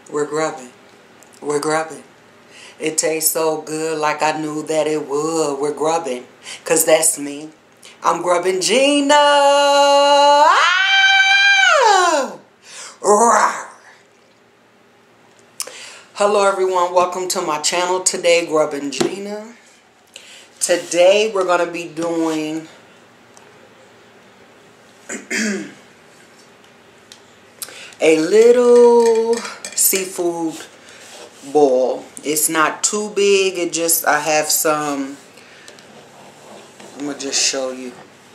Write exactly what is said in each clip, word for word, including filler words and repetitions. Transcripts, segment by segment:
We're grubbing. We're grubbing. It tastes so good like I knew that it would. We're grubbing. Because that's me. I'm grubbing Gina. Ah! Rawr. Hello everyone. Welcome to my channel today, Grubbing Gina. Today we're going to be doing a little seafood boil. It's not too big. It just, I have some, I'm going to just show you.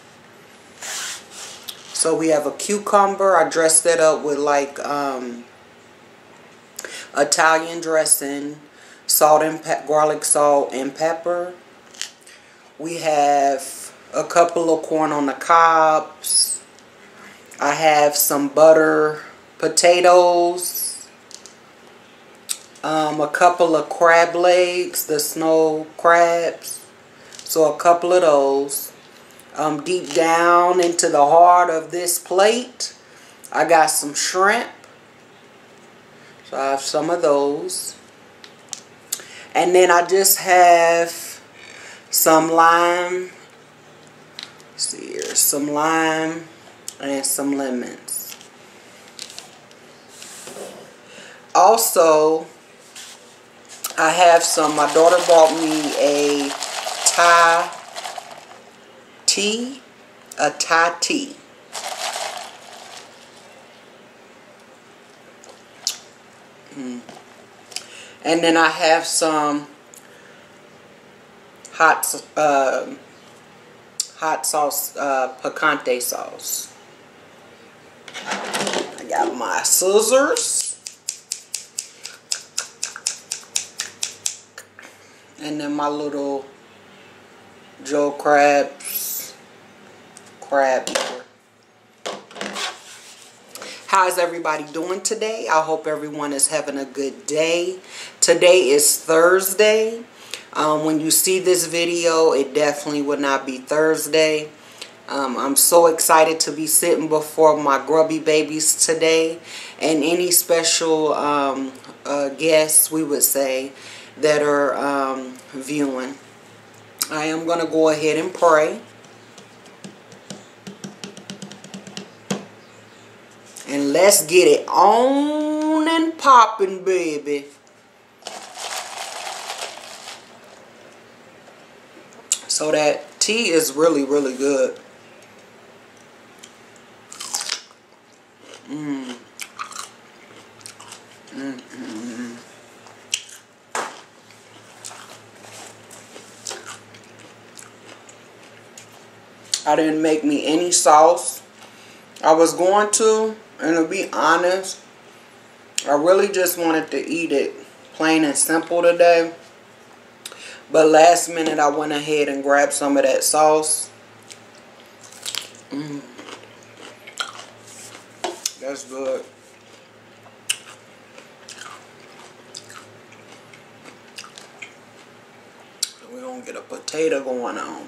So we have a cucumber. I dressed it up with like um, Italian dressing, salt and pe garlic salt and pepper. We have a couple of corn on the cobs. I have some butter potatoes. Um, a couple of crab legs, the snow crabs. So a couple of those. Um, deep down into the heart of this plate, I got some shrimp. So I have some of those. And then I just have some lime. Let's see here. Some lime and some lemons. Also, I have some, my daughter bought me a Thai tea, a Thai tea. Mm. And then I have some hot, uh, hot sauce, uh, picante sauce. I got my scissors. And then my little Joe Crab's crab eater. How's everybody doing today? I hope everyone is having a good day. Today is Thursday. Um, when you see this video, it definitely would not be Thursday. Um, I'm so excited to be sitting before my grubby babies today. And any special um, uh, guests, we would say, that are um, viewing. I am going to go ahead and pray. And let's get it on and popping, baby. So that tea is really, really good. Mmm. Mmm. Mm-hmm. I didn't make me any sauce. I was going to, and to be honest, I really just wanted to eat it plain and simple today. But last minute, I went ahead and grabbed some of that sauce. Mm. That's good. We're going to get a potato going on.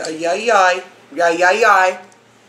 Ay, ay, ay. Ay, ay, ay.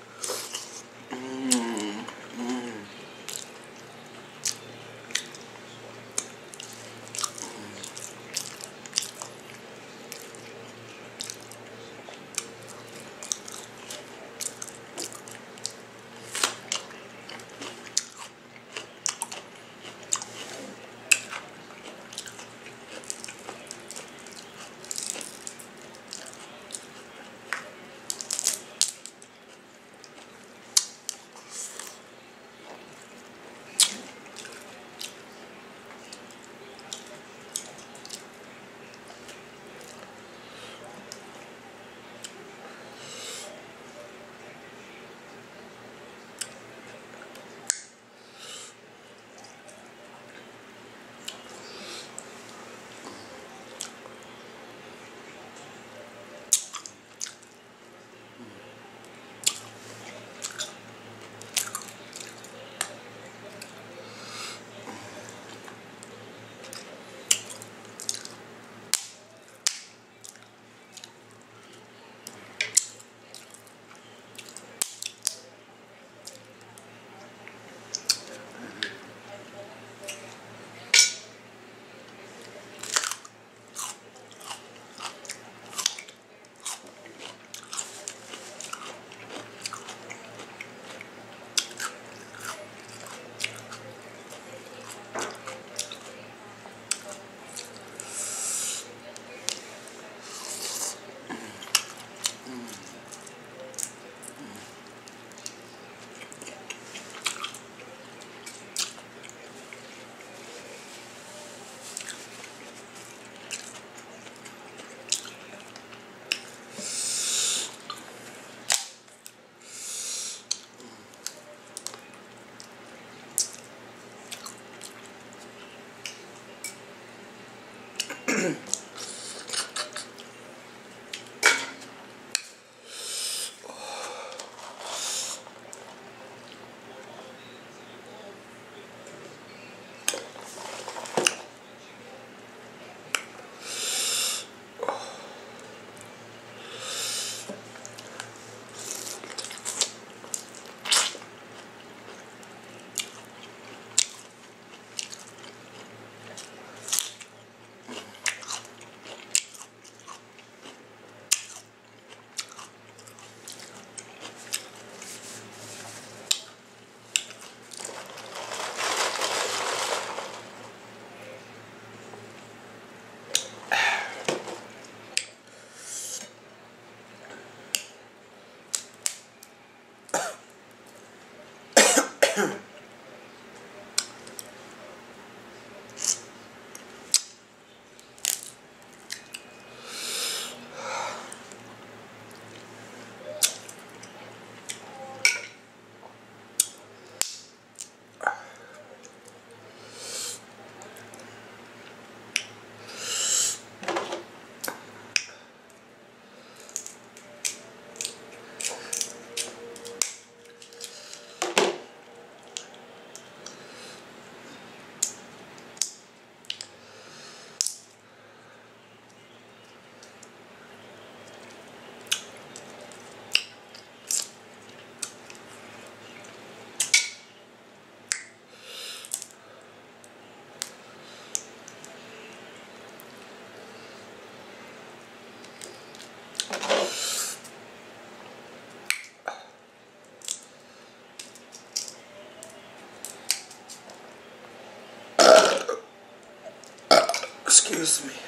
Excuse me.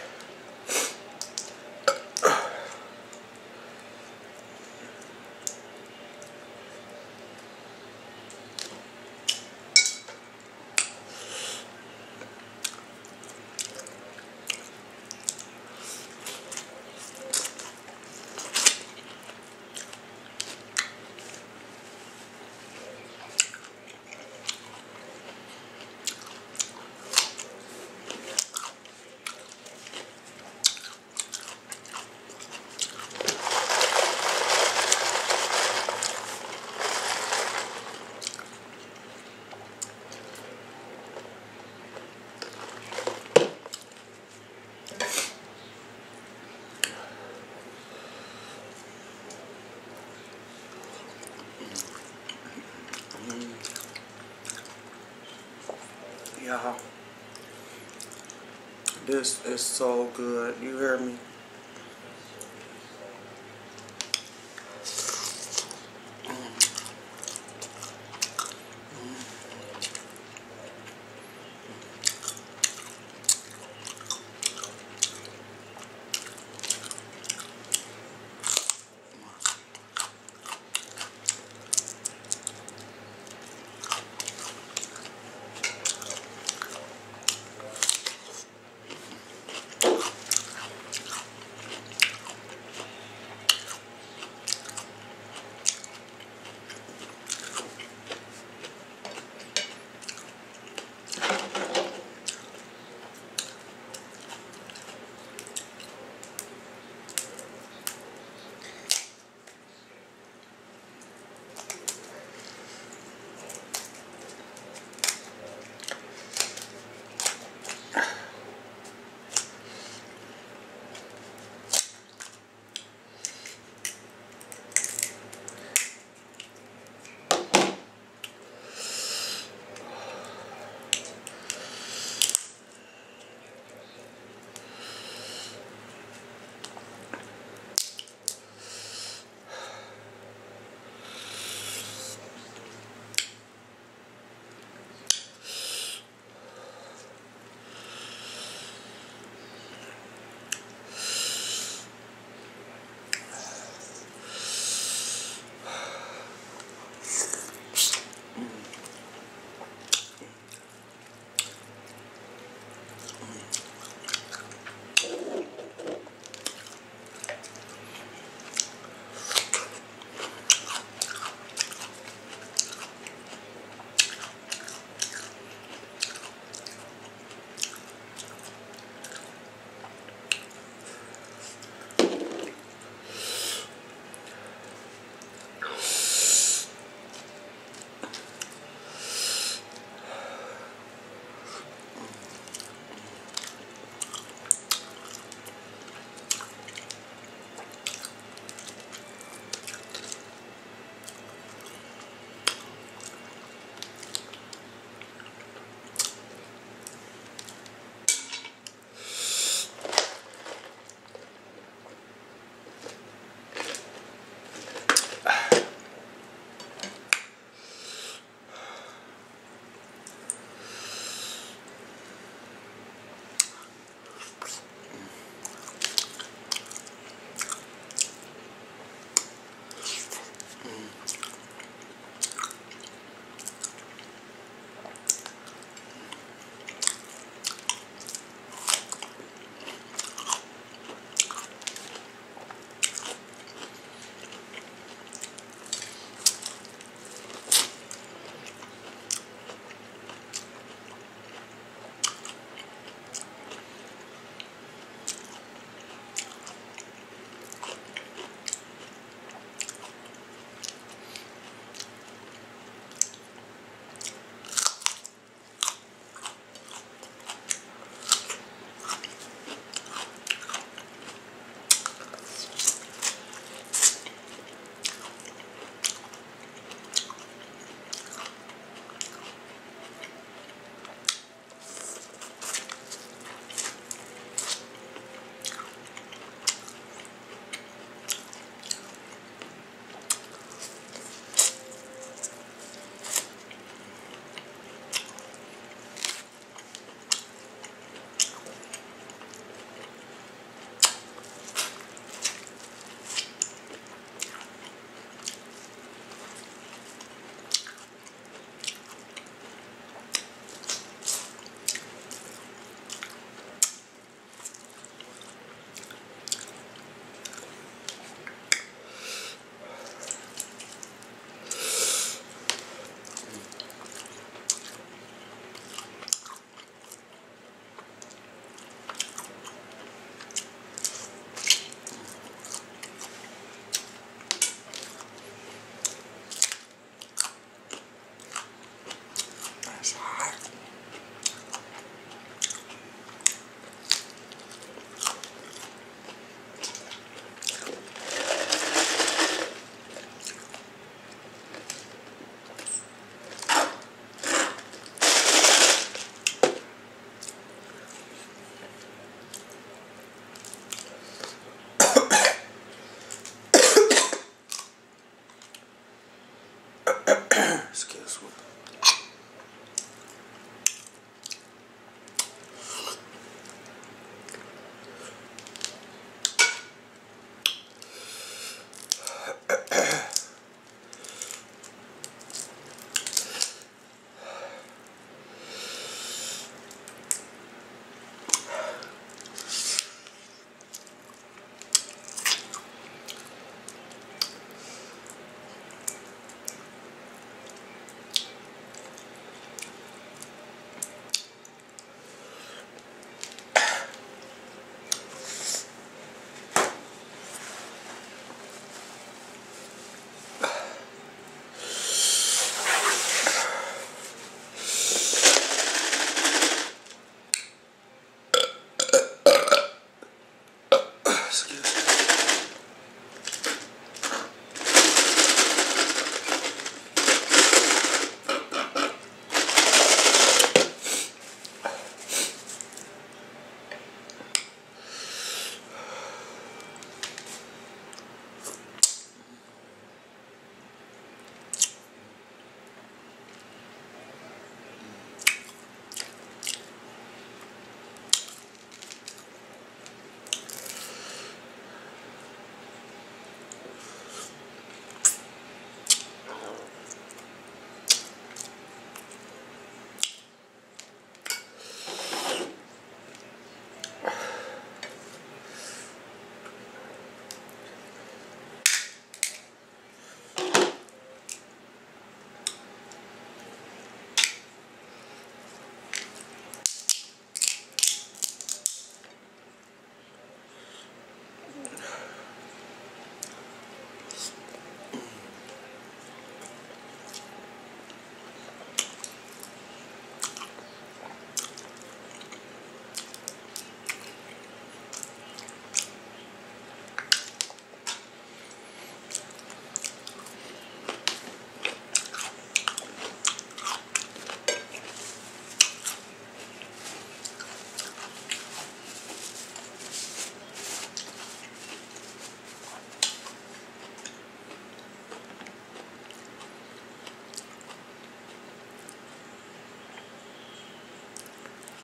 Y'all, this is so good. You hear me?